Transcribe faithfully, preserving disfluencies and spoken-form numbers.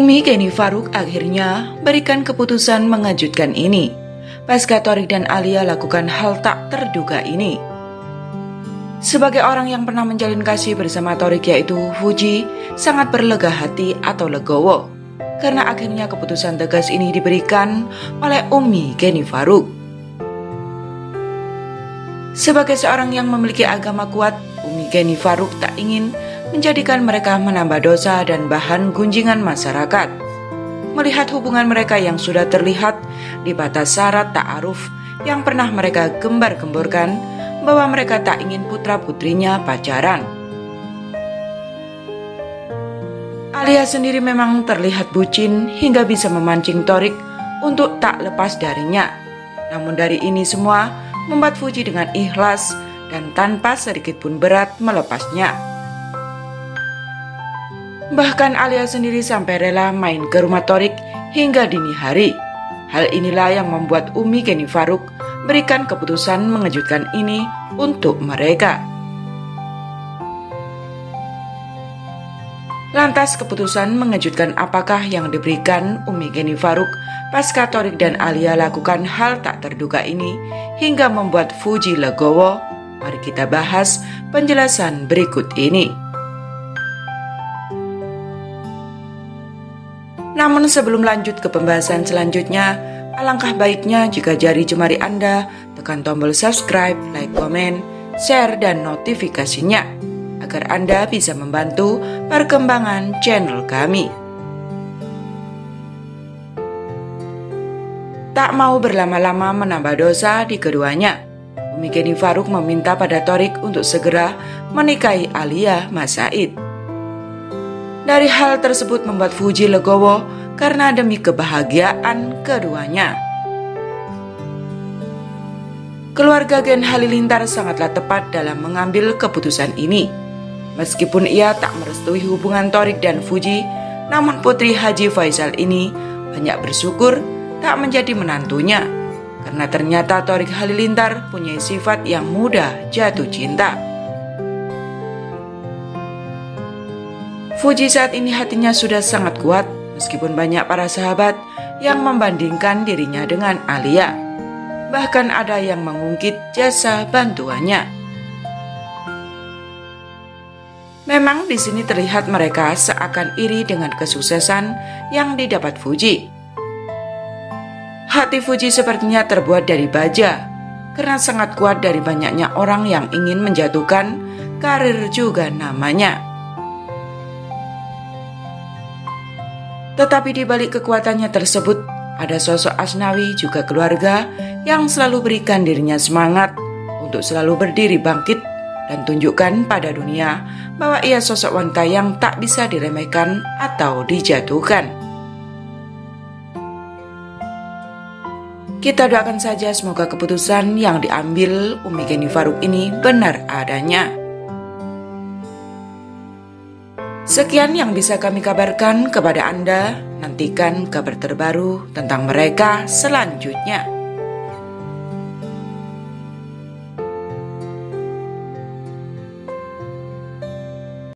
Umi Geni Faruk akhirnya berikan keputusan mengejutkan ini, pasca Thorik dan Alia lakukan hal tak terduga ini. Sebagai orang yang pernah menjalin kasih bersama Thorik yaitu Fuji, sangat berlega hati atau legowo, karena akhirnya keputusan tegas ini diberikan oleh Umi Geni Faruk. Sebagai seorang yang memiliki agama kuat, Umi Geni Faruk tak ingin menjadikan mereka menambah dosa dan bahan gunjingan masyarakat. Melihat hubungan mereka yang sudah terlihat di batas syarat ta'aruf yang pernah mereka gembar-gemborkan bahwa mereka tak ingin putra-putrinya pacaran. Alia sendiri memang terlihat bucin hingga bisa memancing Thorik untuk tak lepas darinya. Namun dari ini semua membuat Fuji dengan ikhlas dan tanpa sedikit pun berat melepasnya. Bahkan Alia sendiri sampai rela main ke rumah Thorik hingga dini hari. Hal inilah yang membuat Umi Geni Faruk berikan keputusan mengejutkan ini untuk mereka. Lantas keputusan mengejutkan apakah yang diberikan Umi Geni Faruk pasca Thorik dan Alia lakukan hal tak terduga ini hingga membuat Fuji legowo? Mari kita bahas penjelasan berikut ini. Namun sebelum lanjut ke pembahasan selanjutnya, alangkah baiknya jika jari jemari Anda tekan tombol subscribe, like, komen, share, dan notifikasinya agar Anda bisa membantu perkembangan channel kami. Tak mau berlama-lama menambah dosa di keduanya, Umi Geni Faruk meminta pada Thorik untuk segera menikahi Alia Mas Said. Dari hal tersebut membuat Fuji legowo karena demi kebahagiaan keduanya. Keluarga Gen Halilintar sangatlah tepat dalam mengambil keputusan ini. Meskipun ia tak merestui hubungan Thorik dan Fuji, namun Putri Haji Faisal ini banyak bersyukur tak menjadi menantunya, karena ternyata Thorik Halilintar punya sifat yang mudah jatuh cinta. Fuji saat ini hatinya sudah sangat kuat, meskipun banyak para sahabat yang membandingkan dirinya dengan Alia. Bahkan ada yang mengungkit jasa bantuannya. Memang di sini terlihat mereka seakan iri dengan kesuksesan yang didapat Fuji. Hati Fuji sepertinya terbuat dari baja, karena sangat kuat dari banyaknya orang yang ingin menjatuhkan karir juga namanya. Tetapi di balik kekuatannya tersebut, ada sosok Asnawi juga keluarga yang selalu berikan dirinya semangat untuk selalu berdiri bangkit dan tunjukkan pada dunia bahwa ia sosok wanita yang tak bisa diremehkan atau dijatuhkan. Kita doakan saja semoga keputusan yang diambil Umi Geni Faruk ini benar adanya. Sekian yang bisa kami kabarkan kepada Anda. Nantikan kabar terbaru tentang mereka selanjutnya.